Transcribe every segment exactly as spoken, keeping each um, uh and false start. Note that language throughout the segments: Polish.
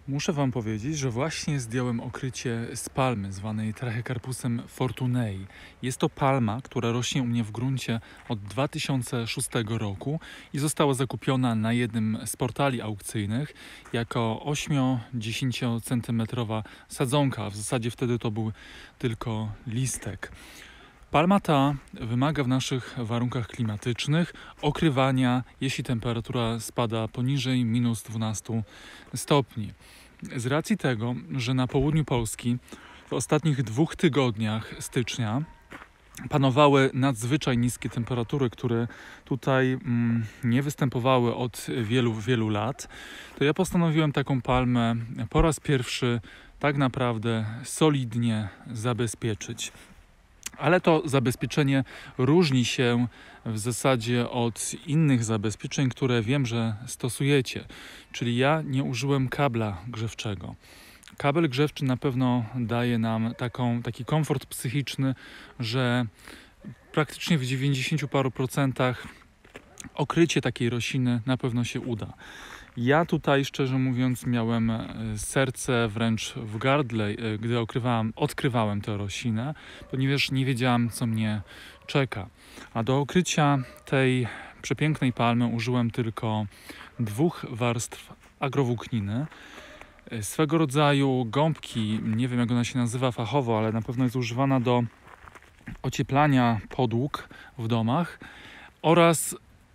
Muszę Wam powiedzieć, że właśnie zdjąłem okrycie z palmy zwanej Trachycarpusem fortunei. Jest to palma, która rośnie u mnie w gruncie od dwa tysiące szóstego roku i została zakupiona na jednym z portali aukcyjnych jako osiem-dziesięć centymetrowa sadzonka. W zasadzie wtedy to był tylko listek. Palma ta wymaga w naszych warunkach klimatycznych okrywania, jeśli temperatura spada poniżej minus dwunastu stopni. Z racji tego, że na południu Polski w ostatnich dwóch tygodniach stycznia panowały nadzwyczaj niskie temperatury, które tutaj mm, nie występowały od wielu, wielu lat, to ja postanowiłem taką palmę po raz pierwszy tak naprawdę solidnie zabezpieczyć. Ale to zabezpieczenie różni się w zasadzie od innych zabezpieczeń, które wiem, że stosujecie. Czyli ja nie użyłem kabla grzewczego. Kabel grzewczy na pewno daje nam taką, taki komfort psychiczny, że praktycznie w dziewięćdziesięciu paru procentach okrycie takiej rośliny na pewno się uda. Ja tutaj, szczerze mówiąc, miałem serce wręcz w gardle, gdy okrywałem, odkrywałem tę roślinę, ponieważ nie wiedziałem, co mnie czeka. A do okrycia tej przepięknej palmy użyłem tylko dwóch warstw agrowłókniny. Swego rodzaju gąbki, nie wiem jak ona się nazywa fachowo, ale na pewno jest używana do ocieplania podłóg w domach, oraz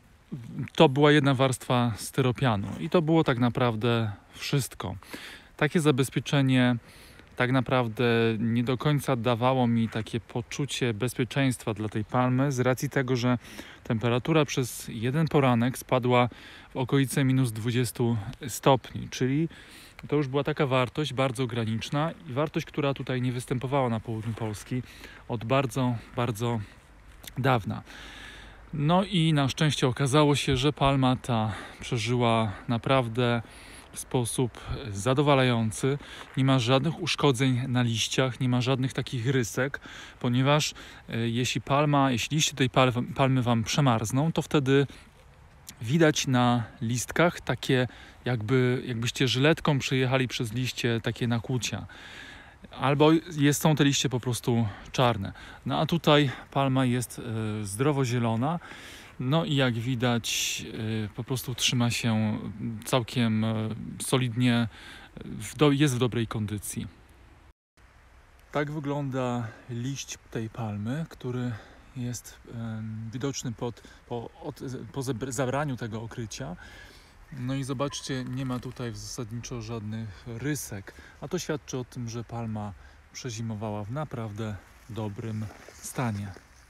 to była jedna warstwa styropianu i to było tak naprawdę wszystko. Takie zabezpieczenie tak naprawdę nie do końca dawało mi takie poczucie bezpieczeństwa dla tej palmy z racji tego, że temperatura przez jeden poranek spadła w okolice minus dwudziestu stopni, czyli to już była taka wartość bardzo graniczna i wartość, która tutaj nie występowała na południu Polski od bardzo, bardzo dawna. No i na szczęście okazało się, że palma ta przeżyła naprawdę w sposób zadowalający. Nie ma żadnych uszkodzeń na liściach, nie ma żadnych takich rysek, ponieważ e, jeśli palma, jeśli liście tej pal, palmy Wam przemarzną, to wtedy widać na listkach takie jakby, jakbyście żyletką przejechali przez liście takie nakłucia. Albo jest, są te liście po prostu czarne. No a tutaj palma jest e, zdrowo-zielona. No i jak widać e, po prostu trzyma się całkiem e, solidnie, w do, jest w dobrej kondycji. Tak wygląda liść tej palmy, który jest e, widoczny pod, po, od, po zabraniu tego okrycia. No i zobaczcie, nie ma tutaj zasadniczo żadnych rysek, a to świadczy o tym, że palma przezimowała w naprawdę dobrym stanie.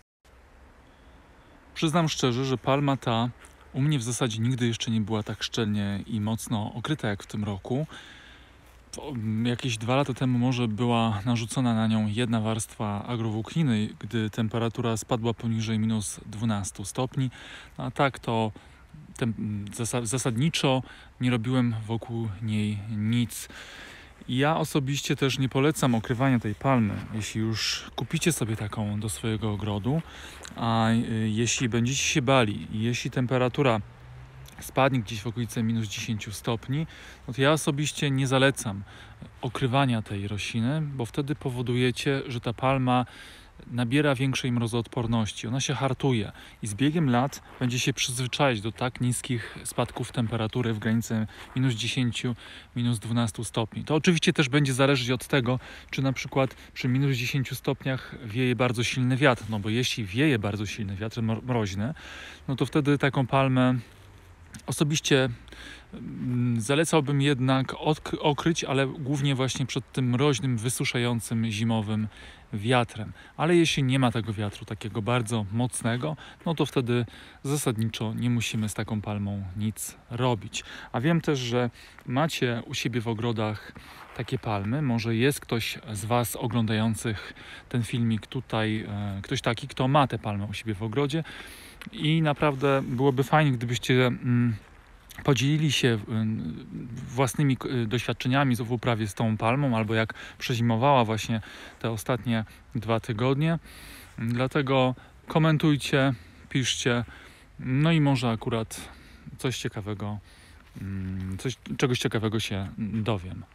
Przyznam szczerze, że palma ta u mnie w zasadzie nigdy jeszcze nie była tak szczelnie i mocno okryta jak w tym roku. Jakieś dwa lata temu może była narzucona na nią jedna warstwa agrowłókniny, gdy temperatura spadła poniżej minus dwunastu stopni, no a tak to zasadniczo nie robiłem wokół niej nic. Ja osobiście też nie polecam okrywania tej palmy. Jeśli już kupicie sobie taką do swojego ogrodu, a jeśli będziecie się bali, jeśli temperatura spadnie gdzieś w okolice minus dziesięciu stopni, no to ja osobiście nie zalecam okrywania tej rośliny, bo wtedy powodujecie, że ta palma nabiera większej mrozoodporności, ona się hartuje i z biegiem lat będzie się przyzwyczaić do tak niskich spadków temperatury w granicy minus dziesięciu, minus dwunastu stopni. To oczywiście też będzie zależeć od tego, czy na przykład przy minus dziesięciu stopniach wieje bardzo silny wiatr, no bo jeśli wieje bardzo silny wiatr mroźny, no to wtedy taką palmę osobiście zalecałbym jednak okryć, ale głównie właśnie przed tym mroźnym, wysuszającym, zimowym wiatrem. Ale jeśli nie ma tego wiatru takiego bardzo mocnego, no to wtedy zasadniczo nie musimy z taką palmą nic robić. A wiem też, że macie u siebie w ogrodach takie palmy. Może jest ktoś z Was oglądających ten filmik tutaj, ktoś taki, kto ma tę palmę u siebie w ogrodzie i naprawdę byłoby fajnie, gdybyście mm, podzielili się własnymi doświadczeniami w uprawie z tą palmą, albo jak przezimowała właśnie te ostatnie dwa tygodnie. Dlatego komentujcie, piszcie, no i może akurat coś ciekawego, coś, czegoś ciekawego się dowiem.